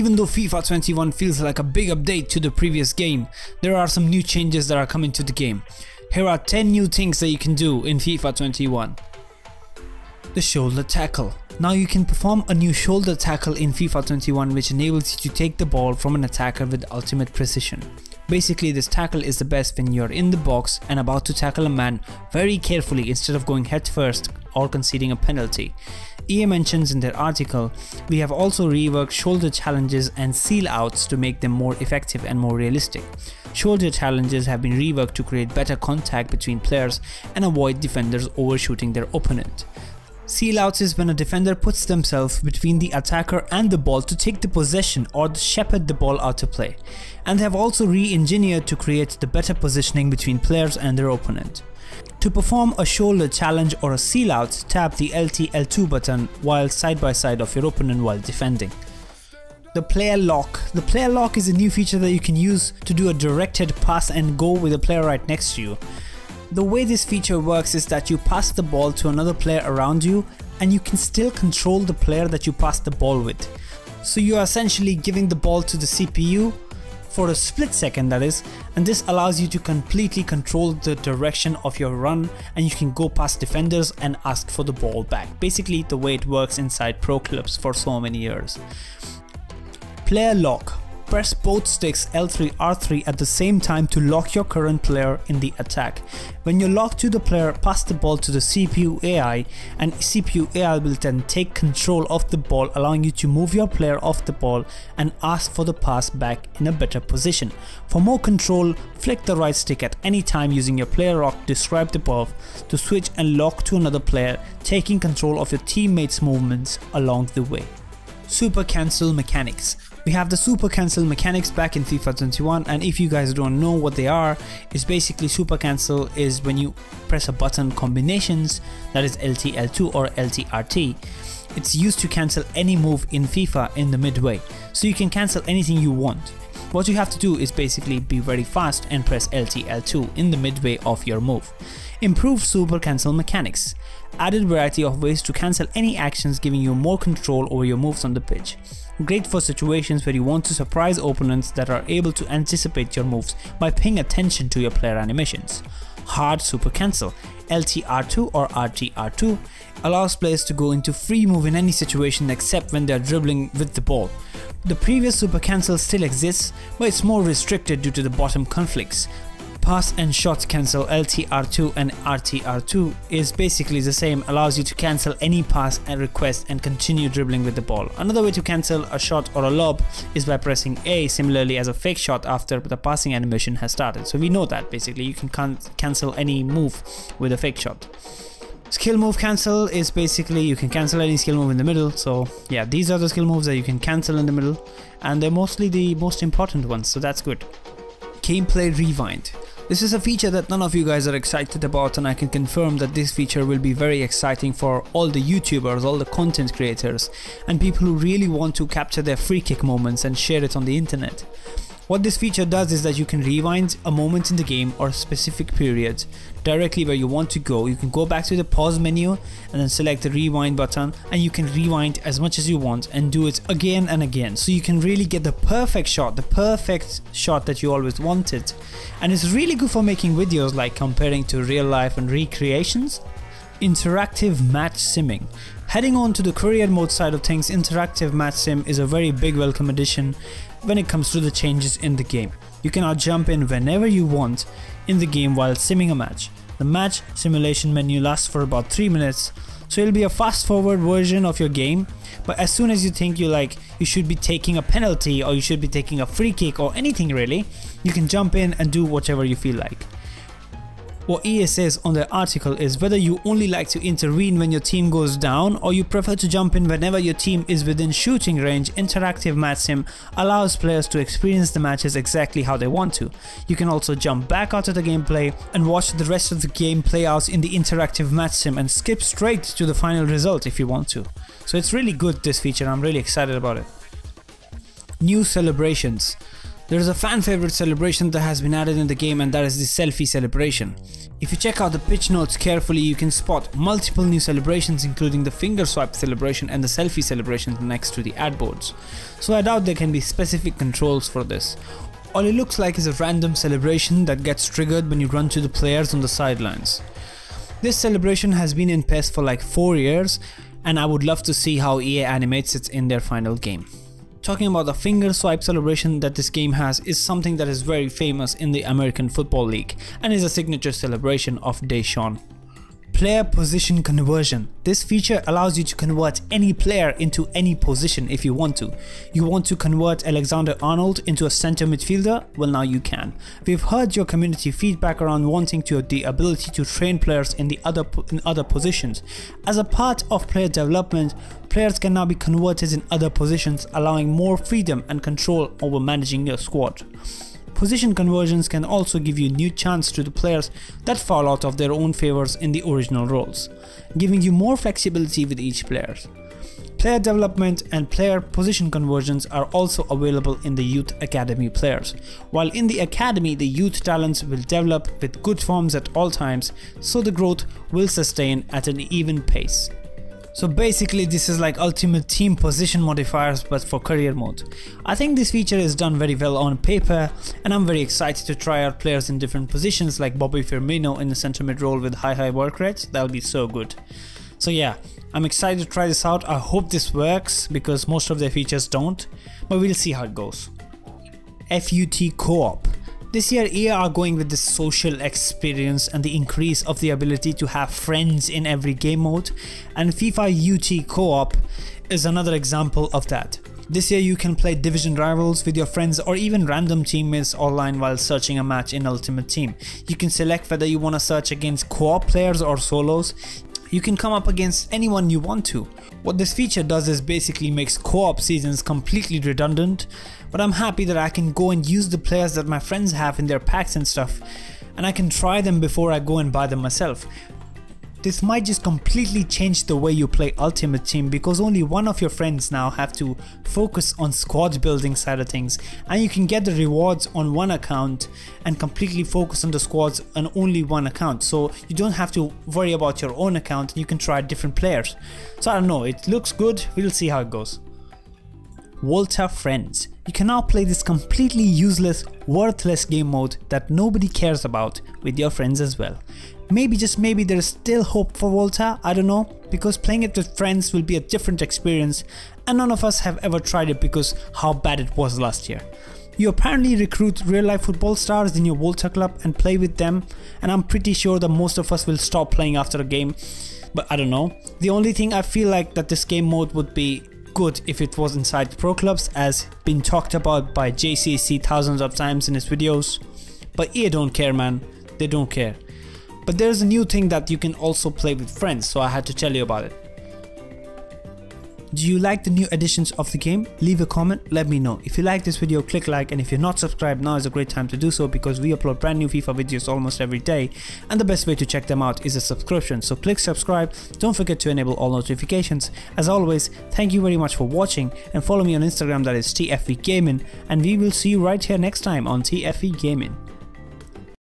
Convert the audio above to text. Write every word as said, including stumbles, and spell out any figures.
Even though FIFA twenty-one feels like a big update to the previous game, there are some new changes that are coming to the game. Here are ten new things that you can do in FIFA twenty-one. The shoulder tackle. Now you can perform a new shoulder tackle in FIFA twenty-one which enables you to take the ball from an attacker with ultimate precision. Basically, this tackle is the best when you're in the box and about to tackle a man very carefully instead of going head first or conceding a penalty. E A mentions in their article, we have also reworked shoulder challenges and seal outs to make them more effective and more realistic. Shoulder challenges have been reworked to create better contact between players and avoid defenders overshooting their opponent. Seal outs is when a defender puts themselves between the attacker and the ball to take the possession or shepherd the ball out to play, and they have also re-engineered to create the better positioning between players and their opponent. To perform a shoulder challenge or a seal out, tap the L T L two button while side by side of your opponent while defending. The player lock. The player lock is a new feature that you can use to do a directed pass and go with a player right next to you. The way this feature works is that you pass the ball to another player around you and you can still control the player that you pass the ball with. So you are essentially giving the ball to the C P U for a split second, that is, and this allows you to completely control the direction of your run and you can go past defenders and ask for the ball back. Basically the way it works inside pro clubs for so many years. Player lock. Press both sticks L three R three at the same time to lock your current player in the attack. When you lock to the player, pass the ball to the C P U A I and C P U A I will then take control of the ball, allowing you to move your player off the ball and ask for the pass back in a better position. For more control, flick the right stick at any time using your player lock described above to switch and lock to another player, taking control of your teammates' movements along the way. Super cancel mechanics. We have the super cancel mechanics back in FIFA twenty-one, and if you guys don't know what they are, it's basically super cancel is when you press a button combinations, that is L T L two or L T R T. It's used to cancel any move in FIFA in the midway, so you can cancel anything you want. What you have to do is basically be very fast and press L T L two in the midway of your move. Improved super cancel mechanics. Added variety of ways to cancel any actions, giving you more control over your moves on the pitch. Great for situations where you want to surprise opponents that are able to anticipate your moves by paying attention to your player animations. Hard super cancel. L T R two or R T R two allows players to go into free move in any situation except when they are dribbling with the ball. The previous super cancel still exists, but it's more restricted due to the bottom conflicts. Pass and shot cancel L T R two and R T R two is basically the same, allows you to cancel any pass and request and continue dribbling with the ball. Another way to cancel a shot or a lob is by pressing A, similarly as a fake shot after the passing animation has started. So we know that basically you can can cancel any move with a fake shot. Skill move cancel is basically you can cancel any skill move in the middle. So yeah, these are the skill moves that you can cancel in the middle, and they're mostly the most important ones, so that's good. Gameplay rewind. This is a feature that none of you guys are excited about, and I can confirm that this feature will be very exciting for all the YouTubers, all the content creators, and people who really want to capture their free kick moments and share it on the internet. What this feature does is that you can rewind a moment in the game or a specific period directly where you want to go. You can go back to the pause menu and then select the rewind button, and you can rewind as much as you want and do it again and again. So you can really get the perfect shot, the perfect shot that you always wanted. And it's really good for making videos like comparing to real life and recreations. Interactive match simming. Heading on to the career mode side of things, interactive match sim is a very big welcome addition when it comes to the changes in the game. You can now jump in whenever you want in the game while simming a match. The match simulation menu lasts for about three minutes, so it'll be a fast forward version of your game, but as soon as you think you like you should be taking a penalty or you should be taking a free kick or anything really, you can jump in and do whatever you feel like. What E A says on their article is whether you only like to intervene when your team goes down or you prefer to jump in whenever your team is within shooting range, interactive match sim allows players to experience the matches exactly how they want to. You can also jump back out of the gameplay and watch the rest of the game play out in the interactive match sim and skip straight to the final result if you want to. So it's really good, this feature. I'm really excited about it. New celebrations. There is a fan favorite celebration that has been added in the game, and that is the selfie celebration. If you check out the pitch notes carefully, you can spot multiple new celebrations, including the finger swipe celebration and the selfie celebration next to the ad boards. So I doubt there can be specific controls for this. All it looks like is a random celebration that gets triggered when you run to the players on the sidelines. This celebration has been in P E S for like four years, and I would love to see how E A animates it in their final game. Talking about the finger swipe celebration that this game has is something that is very famous in the American Football League and is a signature celebration of Deshaun. Player position conversion. This feature allows you to convert any player into any position if you want to. You want to convert Alexander Arnold into a center midfielder? Well, now you can. We've heard your community feedback around wanting to the ability to train players in the other in other positions. As a part of player development, players can now be converted in other positions, allowing more freedom and control over managing your squad. Position conversions can also give you new chance to the players that fall out of their own favors in the original roles, giving you more flexibility with each player. Player development and player position conversions are also available in the Youth Academy players. While in the Academy, the youth talents will develop with good forms at all times, so the growth will sustain at an even pace. So basically this is like Ultimate Team position modifiers but for career mode. I think this feature is done very well on paper, and I'm very excited to try out players in different positions like Bobby Firmino in the center mid role with high high work rates. That'll be so good. So yeah, I'm excited to try this out. I hope this works because most of their features don't, but we'll see how it goes. F U T Co-op. This year E A are going with the social experience and the increase of the ability to have friends in every game mode, and FIFA U T Co-op is another example of that. This year you can play division rivals with your friends or even random teammates online while searching a match in Ultimate Team. You can select whether you want to search against co-op players or solos. You can come up against anyone you want to. What this feature does is basically makes co-op seasons completely redundant, but I'm happy that I can go and use the players that my friends have in their packs and stuff, and I can try them before I go and buy them myself. This might just completely change the way you play Ultimate Team, because only one of your friends now have to focus on squad building side of things, and you can get the rewards on one account and completely focus on the squads on only one account, so you don't have to worry about your own account and you can try different players. So I don't know, it looks good, we'll see how it goes. Volta Friends. You can now play this completely useless, worthless game mode that nobody cares about with your friends as well. Maybe, just maybe, there is still hope for Volta, I don't know, because playing it with friends will be a different experience, and none of us have ever tried it because how bad it was last year. You apparently recruit real life football stars in your Volta club and play with them, and I'm pretty sure that most of us will stop playing after a game, but I don't know. The only thing I feel like that this game mode would be good if it was inside pro clubs, as been talked about by J C C thousands of times in his videos, but E A don't care, man, they don't care. But there's a new thing that you can also play with friends, so I had to tell you about it. Do you like the new additions of the game? Leave a comment, let me know. If you like this video, click like, and if you're not subscribed, now is a great time to do so because we upload brand new FIFA videos almost every day, and the best way to check them out is a subscription. So click subscribe, don't forget to enable all notifications. As always, thank you very much for watching, and follow me on Instagram, that is T F V Gaming, and we will see you right here next time on T F V Gaming.